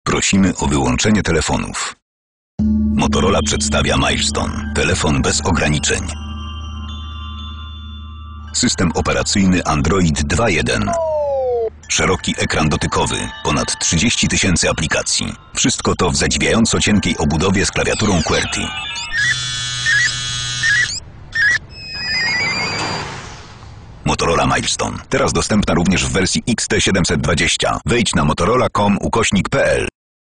Prosimy o wyłączenie telefonów. Motorola przedstawia Milestone. Telefon bez ograniczeń. System operacyjny Android 2.1. Szeroki ekran dotykowy, ponad 30 000 aplikacji. Wszystko to w zadziwiająco cienkiej obudowie z klawiaturą QWERTY. Motorola Milestone. Teraz dostępna również w wersji XT720. Wejdź na motorola.com/pl.